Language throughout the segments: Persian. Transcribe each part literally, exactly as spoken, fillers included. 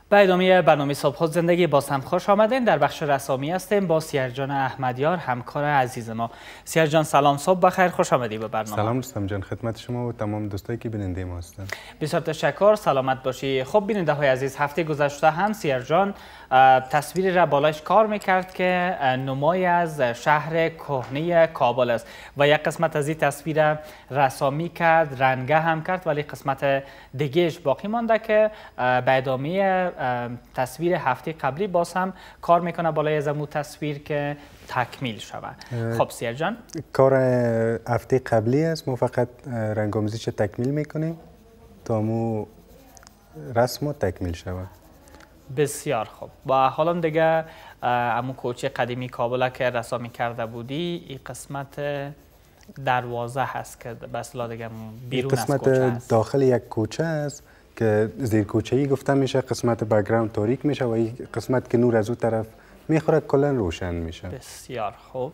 به ادامه برنامه صبح زندگی باز هم خوش آمدین. در بخش رسمی هستیم با سیار جان احمد یار، همکار عزیز ما. سیار جان سلام، صبح بخیر، خوش آمدی به برنامه. سلام رسمی جان، خدمت شما و تمام دوستایی که بیننده ما هستن. بسیار تشکر، سلامت باشی. خب بیننده های عزیز، هفته گذشته هم سیار جان تصویری را بالایش کار میکرد که نمای از شهر کهنه کابل است و یک قسمت از این تصویر رسمی کرد، رنگه هم کرد، ولی قسمت دیگهش باقی مانده که به ادامه تصویر هفته قبلی باز هم کار میکنه بالای از امو تصویر که تکمیل شود. خب سیار جان، کار هفته قبلی است، ما فقط رنگ‌آمیزیش تکمیل میکنیم تا امو رسم تکمیل شود. بسیار خوب. و حالا دیگه امو کوچه قدیمی کابل که رسمی کرده بودی، این قسمت دروازه هست که به اصطلاح دیگه بیرون از کوچه است. قسمت داخل یک کوچه است که زیر کوچه ای گفته میشه، قسمت بک‌گراند تاریک میشه و این قسمت که نور از اون طرف میخوره کلا روشن میشه. بسیار خوب.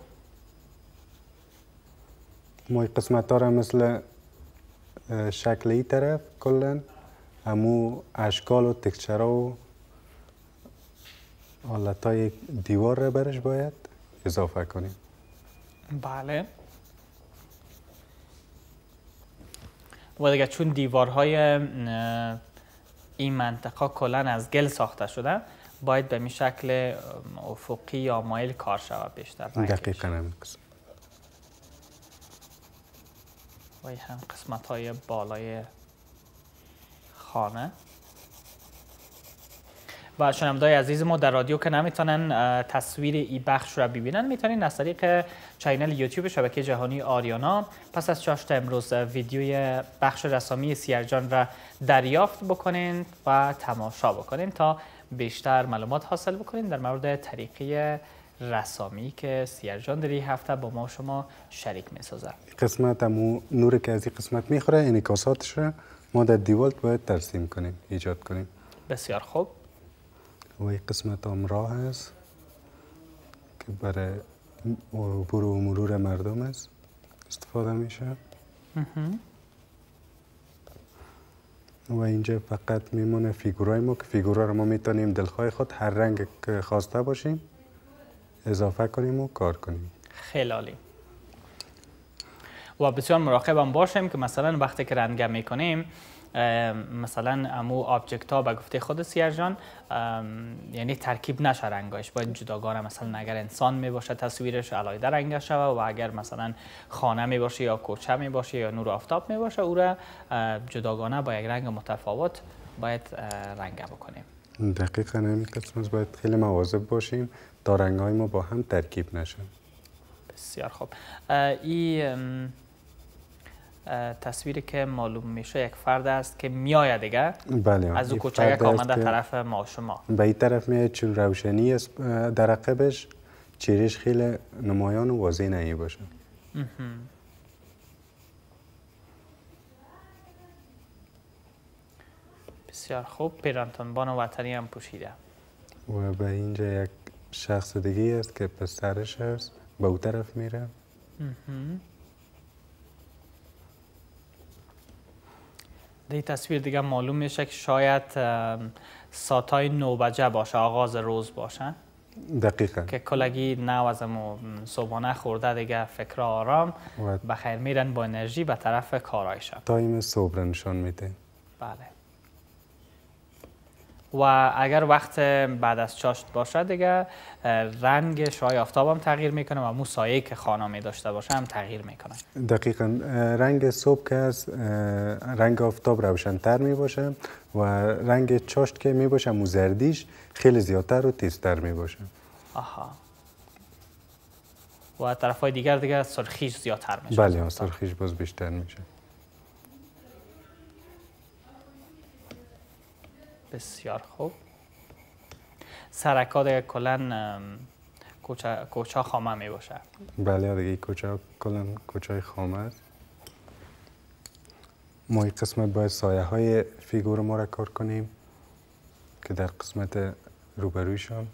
ما این قسمت ها را مثل شکل ای طرف کلا همو اشکال و تکسچرها و حالتهای دیوار را برش باید اضافه کنیم. بله. و دیگه چون دیوارهای این منطقه کلا از گل ساخته شده، باید به این شکل افقی یا مایل کار شود بیشتر. دقیقاً همین قسم. و این هم قسمت های بالای خانه. و شنونده‌های عزیز ما در رادیو که نمیتونن تصویر ای بخش را ببینن، میتونین از طریق چینل یوتیوب شبکه جهانی آریانا پس از چاشت امروز ویدیوی بخش رسمی سیار جان را دریافت بکنین و تماشا بکنین تا بیشتر معلومات حاصل بکنین در مورد طریقه رسمی که سیار جان در این هفته با ما شما شریک میسازه. قسمت همو نور که از این قسمت میخوره، انعکاساتش را ما در دیوار باید ترسیم کنیم، ایجاد کنیم. بسیار خوب. و این قسمت هم راه است که برای عبور و مرور مردم است استفاده میشه. و اینجا فقط میمونه فیگورای ما که فیگورا رو ما میتونیم دلخواه خود هر رنگ که خواسته باشیم اضافه کنیم و کار کنیم. خیلی عالی. و بسیار مراقب هم باشیم که مثلا وقتی که رنگه میکنیم، مثلا امو آبجکت ها به گفته خود سیار جان یعنی ترکیب نشه رنگاش، باید جداگانه، مثلا اگر انسان می باشه تصویرش علاوه رنگ شوه و اگر مثلا خانه می باشه یا کوچه می باشه یا نور آفتاب می باشه او را جداگانه با یک رنگ متفاوت باید رنگ بکنیم. دقیقاً همین قسمت باید خیلی مواظب باشیم تا رنگ های ما با هم ترکیب نشن. بسیار خوب. این تصویری که معلوم میشه یک فرد است که میآید دیگه. بله. از او کوچه یک آمده طرف ما شما. به این طرف میاد، چون روشنی است در عقبش، چهرهش خیلی نمایان و واضح نمی باشه. بسیار خوب. پیرانتنبان وطنی هم پوشیده. و به اینجا یک شخص دیگه است که پسرش است، به او طرف میره. در این تصویر دیگه معلوم میشه که شاید ساعتای نو بجه باشه، آغاز روز باشه. دقیقاً. که کلگی نو از امو صبحانه خورده دیگه فکر آرام بخیر میرن با انرژی به طرف کارایشان. تایم صبح نشان میده. بله. و اگر وقت بعد از چاشت باشه دیگه رنگ شعاع آفتاب هم تغییر میکنه و مو سایه که خانه می داشته باشه هم تغییر میکنه. دقیقاً. رنگ صبح که از رنگ آفتاب روشن‌تر می باشه و رنگ چاشت که می باشه مو زردیش خیلی زیادتر و تیزتر می باشه. آها. و طرفای دیگر دیگه سرخیش زیادتر میشه. بله، سرخیش باز بیشتر میشه. بسیار خوب. سرکا دیگه کلن کوچه کوچه خامه می باشه. بله دیگه کوچه کلن کوچه خامه است. ما این قسمت باید سایه های فیگور ما را کار کنیم که در قسمت روبرویشان.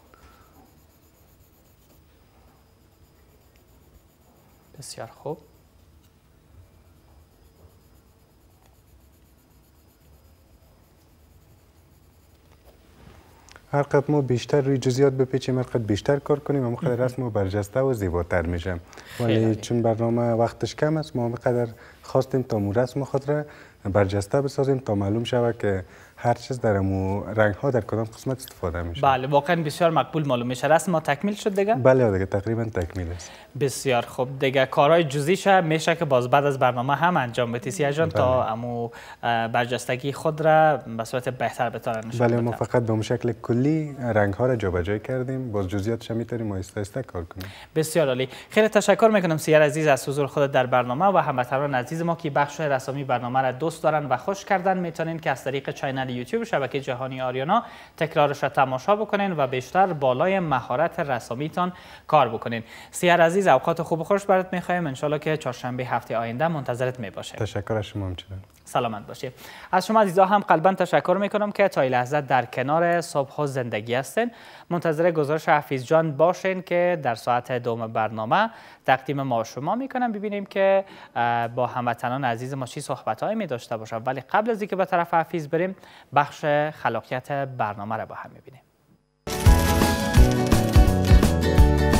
بسیار خوب. هر قد ما بیشتر روی جزئیات بپیچیم، هر قد بیشتر کار کنیم، هم قدر رسم ما برجسته و زیباتر میشه. ولی چون برنامه وقتش کم است، ما هم قدر خواستیم تا مو رسم خود را برجسته بسازیم تا معلوم شود که هر چیز در مو رنگ ها در کدام قسمت استفاده میشه. بله، واقعا بسیار مقبول معلوم میشه. رسم ما تکمیل شد دیگه؟ بله دیگه تقریبا تکمیل است. بسیار خوب. دیگه کارهای جزئیش میشه که باز بعد از برنامه هم انجام بدی سیار جان تا امو برجستگی خود را به صورت بهتر بتونن نشون بله، ما فقط به شکل کلی رنگ ها را جابجا کردیم، باز جزئیاتش میتونیم آهسته آهسته کار کنیم. بسیار عالی. خیلی تشکر میکنم سیار عزیز از حضور خودت در برنامه و هموطنان عزیز ما که بخش رسمی برنامه را دوست دارن و خوش کردن. میتونین که از طریق چینل یوتیوب شبکه جهانی آریانا تکرارش را تماشا بکنین و بیشتر بالای مهارت رسامیتان کار بکنین. سیار عزیز، اوقات خوب و خوش برات میخوایم. ان شاءالله که چهارشنبه هفته آینده منتظرت میباشیم. تشکر از شما. همچنین سلامت باشید. از شما عزیزا هم قلبا تشکر میکنم که تا این لحظه در کنار صبح و زندگی هستین. منتظر گزارش حفیظ جان باشین که در ساعت دوم برنامه تقدیم ما شما میکنم، ببینیم که با هموطنان عزیز ما چی صحبتایی می داشته باشه. ولی قبل از اینکه به طرف حفیظ بریم، بخش خلاقیت برنامه را با هم میبینیم.